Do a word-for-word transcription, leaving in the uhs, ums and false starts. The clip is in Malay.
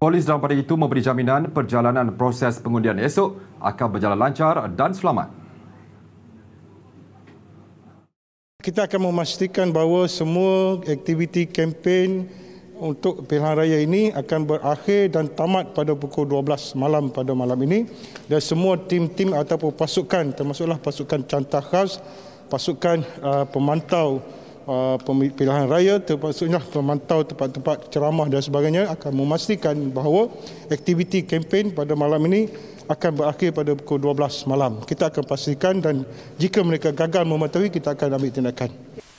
Polis dalam pada itu memberi jaminan perjalanan proses pengundian esok akan berjalan lancar dan selamat. Kita akan memastikan bahawa semua aktiviti kempen untuk pilihan raya ini akan berakhir dan tamat pada pukul dua belas malam pada malam ini, dan semua tim-tim ataupun pasukan, termasuklah pasukan cantah khas, pasukan uh, pemantau uh, pilihan raya, termasuknya pemantau tempat-tempat ceramah dan sebagainya, akan memastikan bahawa aktiviti kempen pada malam ini akan berakhir pada pukul dua belas malam. Kita akan pastikan, dan jika mereka gagal mematuhi, kita akan ambil tindakan.